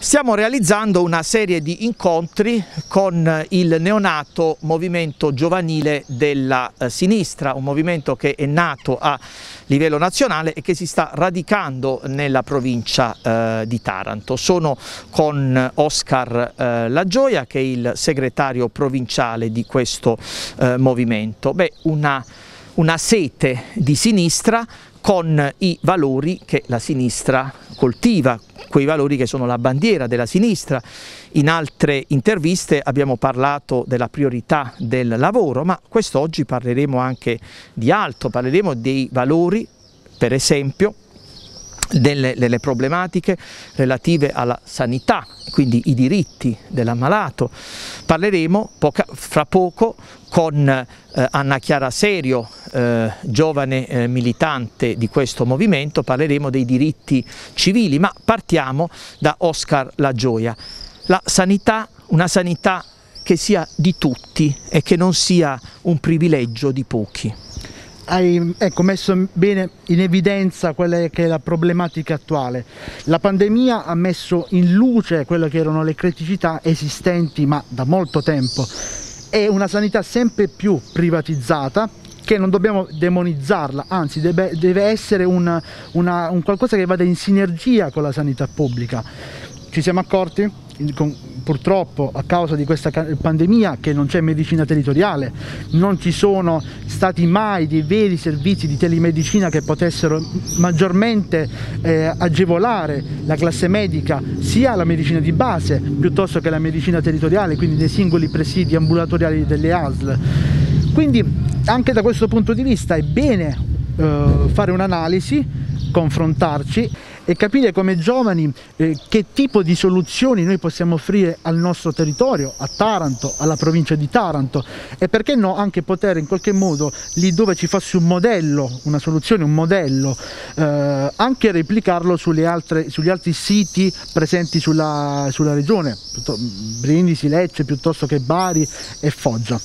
Stiamo realizzando una serie di incontri con il neonato movimento giovanile della sinistra, un movimento che è nato a livello nazionale e che si sta radicando nella provincia di Taranto. Sono con Oscar Lagioia, che è il segretario provinciale di questo movimento. Una sete di sinistra con i valori che la sinistra coltiva, quei valori che sono la bandiera della sinistra. In altre interviste abbiamo parlato della priorità del lavoro, ma quest'oggi parleremo anche di altro, parleremo dei valori, per esempio, delle problematiche relative alla sanità, quindi i diritti dell'ammalato. Parleremo fra poco con Anna Chiara Serio, giovane militante di questo movimento. Parleremo dei diritti civili, ma partiamo da Oscar Lagioia. La sanità, una sanità che sia di tutti e che non sia un privilegio di pochi. Hai messo bene in evidenza quella che è la problematica attuale. La pandemia ha messo in luce quelle che erano le criticità esistenti ma da molto tempo. È una sanità sempre più privatizzata, che non dobbiamo demonizzarla, anzi deve essere un qualcosa che vada in sinergia con la sanità pubblica. Ci siamo accorti purtroppo a causa di questa pandemia che non c'è medicina territoriale, non ci sono stati mai dei veri servizi di telemedicina che potessero maggiormente agevolare la classe medica, sia la medicina di base piuttosto che la medicina territoriale, quindi nei singoli presidi ambulatoriali delle ASL. Quindi anche da questo punto di vista è bene fare un'analisi, confrontarci e capire come giovani che tipo di soluzioni noi possiamo offrire al nostro territorio, a Taranto, alla provincia di Taranto, e perché no anche poter in qualche modo, lì dove ci fosse un modello, una soluzione, un modello, anche replicarlo sugli altri siti presenti sulla regione, Brindisi, Lecce, piuttosto che Bari e Foggia.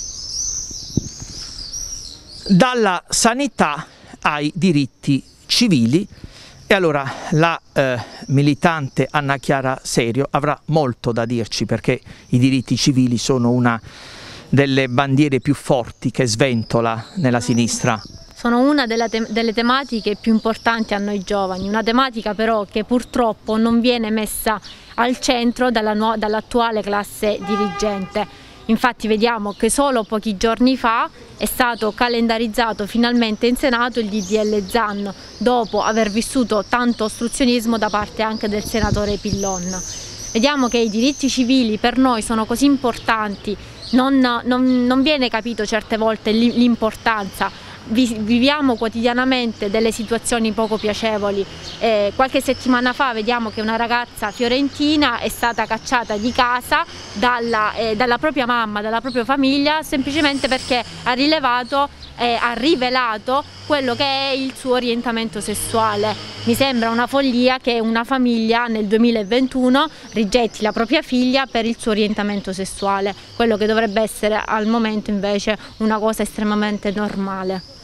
Dalla sanità ai diritti civili. E allora la militante Anna Chiara Serio avrà molto da dirci, perché i diritti civili sono una delle bandiere più forti che sventola nella sinistra. Sono una delle tematiche più importanti a noi giovani, una tematica però che purtroppo non viene messa al centro dall'attuale classe dirigente. Infatti vediamo che solo pochi giorni fa è stato calendarizzato finalmente in Senato il DDL Zan, dopo aver vissuto tanto ostruzionismo da parte anche del senatore Pillon. Vediamo che i diritti civili per noi sono così importanti, non viene capito certe volte l'importanza. Viviamo quotidianamente delle situazioni poco piacevoli. Qualche settimana fa vediamo che una ragazza fiorentina è stata cacciata di casa dalla propria mamma, dalla propria famiglia, semplicemente perché ha rivelato quello che è il suo orientamento sessuale. Mi sembra una follia che una famiglia nel 2021 rigetti la propria figlia per il suo orientamento sessuale, quello che dovrebbe essere al momento invece una cosa estremamente normale.